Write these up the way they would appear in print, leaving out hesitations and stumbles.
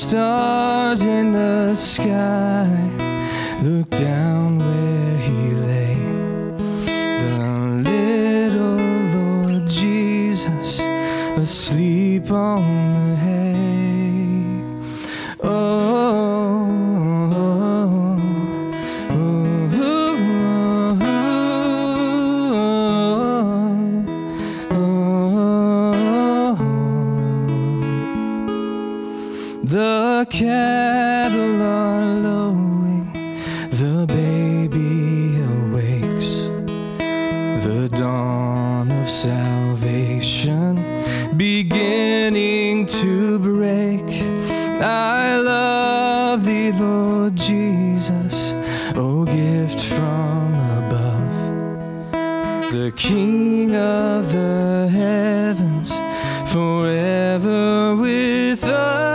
stars in the sky look down where he lay. The little Lord Jesus asleep on the hay. Oh, the cattle are lowing, the baby awakes, the dawn of salvation beginning to break. I love thee, Lord Jesus, O gift from above, the King of the heavens, forever with us.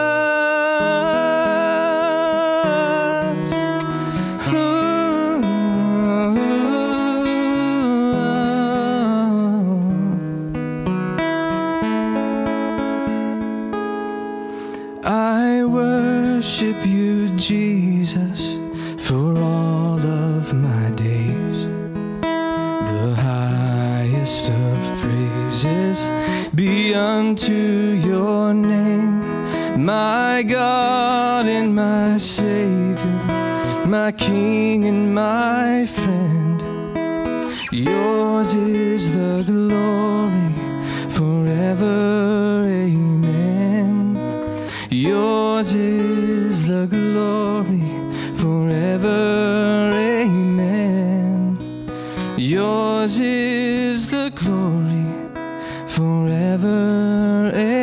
I worship you, Jesus, for all of my days. The highest of praises be unto your name, my God and my Savior, my King and my friend. Yours is the glory forever, amen. Yours is the glory forever, amen. Yours is the glory forever, amen.